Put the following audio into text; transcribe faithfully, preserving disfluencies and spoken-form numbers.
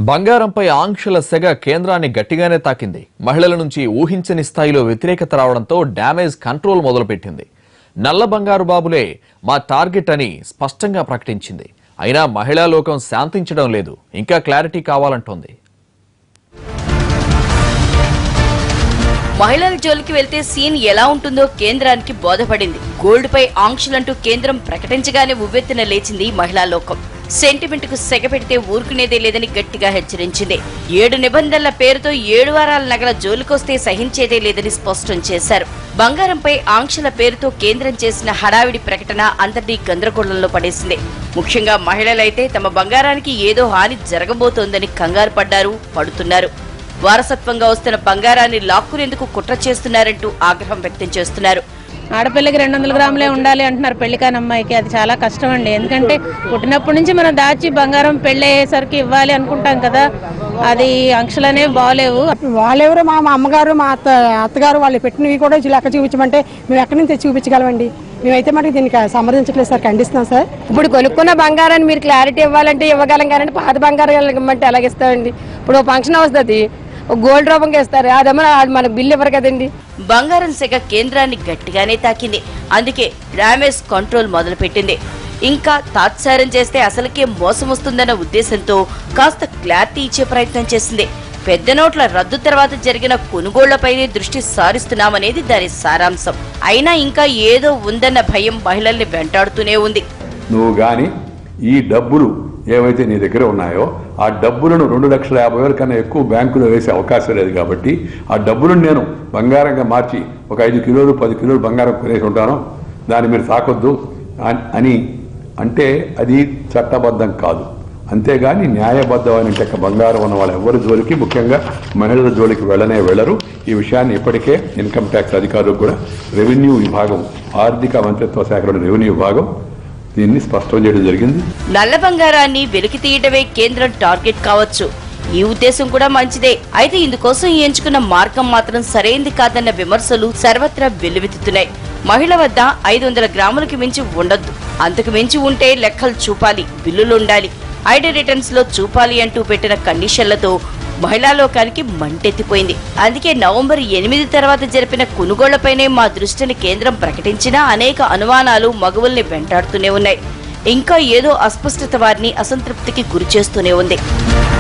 బంగారంపై ఆంక్షల సెగ కేంద్రాన్ని గట్టిగానే తాకింది. మహిళల నుంచి ఊహించని స్థాయిలో వ్యతిరేకత రావడంతో డ్యామేజ్ కంట్రోల్ మొదలుపెట్టింది. నల్ల బంగారు బాబులే మా టార్గెట్ అని స్పష్టంగా ప్రకటించింది. అయినా మహిళా లోకం శాంతించడం లేదు, ఇంకా క్లారిటీ కావాలంటోంది. మహిళల జోలికి వెళ్తే సీన్ ఎలా ఉంటుందో కేంద్రానికి బోధపడింది. గోల్డ్ పై ఆంక్షలంటూ కేంద్రం ప్రకటించగానే ఉవ్వెత్తున లేచింది మహిళా లోకం. సెంటిమెంట్ కు సెగ పెడితే ఊరుకునేదే లేదని గట్టిగా హెచ్చరించింది. ఏడు నిబంధనల పేరుతో ఏడు వారాల నగల జోలికొస్తే సహించేదే లేదని స్పష్టం చేశారు. బంగారంపై ఆంక్షల పేరుతో కేంద్రం చేసిన హడావిడి ప్రకటన అందరినీ గందరగోళంలో పడేసింది. ముఖ్యంగా మహిళలైతే తమ బంగారానికి ఏదో హాని జరగబోతోందని కంగారు పడ్డారు, పడుతున్నారు. వారసత్వంగా వస్తున్న బంగారాన్ని లాక్కునేందుకు కుట్ర చేస్తున్నారంటూ ఆగ్రహం వ్యక్తం చేస్తున్నారు. ఆడపిల్లకి రెండు వందల గ్రాములే ఉండాలి అంటున్నారు పెళ్లికాని అమ్మాయికి. అది చాలా కష్టం అండి. ఎందుకంటే పుట్టినప్పటి నుంచి మనం దాచి బంగారం పెళ్లి అయ్యేసరికి ఇవ్వాలి అనుకుంటాం కదా, అది ఆంక్షలనే బాగలేవు. వాళ్ళెవరు మా అమ్మగారు మా అత్త అత్తగారు వాళ్ళు పెట్టినవి కూడా లెక్క చూపించమంటే మేము ఎక్కడి నుంచి చూపించగలమండి. మేమైతే మనకి దీనికి సంప్రదించట్లేదు సార్, ఖండిస్తున్నాం సార్. ఇప్పుడు కొనుక్కున్న బంగారాన్ని మీరు క్లారిటీ ఇవ్వాలంటే ఇవ్వగలం, కానీ పాత బంగారం ఇవ్వమంటే ఎలాగిస్తామండి? ఇప్పుడు ఫంక్షన్ వస్తుంది, గోల్డ్ రూపంగా ఇస్తారు, అదేమో మనకు బిల్లు ఇవ్వరు కదండి. బంగారం సెగ కేంద్రాన్ని గట్టిగానే తాకింది. అందుకే డ్యామేజ్ కంట్రోల్ మొదలుపెట్టింది. ఇంకా తాత్సారం చేస్తే అసలుకే మోసం వస్తుందన్న ఉద్దేశంతో కాస్త క్లారిటీ ఇచ్చే ప్రయత్నం చేసింది. పెద్ద నోట్ల రద్దు తర్వాత జరిగిన కొనుగోళ్లపైనే దృష్టి సారిస్తున్నామనేది దాని సారాంశం. అయినా ఇంకా ఏదో ఉందన్న భయం మహిళల్ని వెంటాడుతూనే ఉంది. నువ్వు గాని ఈ డబ్బులు ఏవైతే నీ దగ్గర ఉన్నాయో ఆ డబ్బులను రెండు లక్షల యాభై వేల కన్నా ఎక్కువ బ్యాంకులో వేసే అవకాశం లేదు. కాబట్టి ఆ డబ్బులను నేను బంగారంగా మార్చి ఒక ఐదు కిలోలు పది కిలోలు బంగారం కొనేసి ఉంటాను, దాన్ని మీరు తాకొద్దు అని అంటే అది చట్టబద్ధం కాదు. అంతేగాని న్యాయబద్ధమైన బంగారం ఉన్న వాళ్ళ ఎవరి జోలికి, ముఖ్యంగా మహిళల జోలికి వెళ్ళనే వెళ్ళరు. ఈ విషయాన్ని ఇప్పటికే ఇన్కమ్ ట్యాక్స్ అధికారులకు కూడా రెవెన్యూ విభాగం, ఆర్థిక మంత్రిత్వ శాఖలోని రెవెన్యూ విభాగం దీన్ని స్పష్టం చేయడం జరిగింది. నల్ల బంగారాన్ని వెలికి తీయడమే కేంద్రం టార్గెట్ కావచ్చు. ఈ ఉద్దేశం కూడా మంచిదే. అయితే ఇందుకోసం ఎంచుకున్న మార్గం మాత్రం సరైంది కాదన్న విమర్శలు సర్వత్రా వెల్లువెత్తుతున్నాయి. మహిళ వద్ద ఐదు వందల గ్రాములకి మించి ఉండొద్దు, అంతకు మించి ఉంటే లెక్కలు చూపాలి, బిల్లులుండాలి, ఐడి రిటర్న్స్ లో చూపాలి అంటూ పెట్టిన కండిషన్లతో మహిళా లోకానికి మంటెత్తిపోయింది. అందుకే నవంబర్ ఎనిమిది తర్వాత జరిపిన కొనుగోళ్లపైనే మా దృష్టిని కేంద్రం ప్రకటించినా అనేక అనుమానాలు మగువుల్ని వెంటాడుతూనే ఉన్నాయి. ఇంకా ఏదో అస్పష్టత వారిని అసంతృప్తికి గురిచేస్తూనే ఉంది.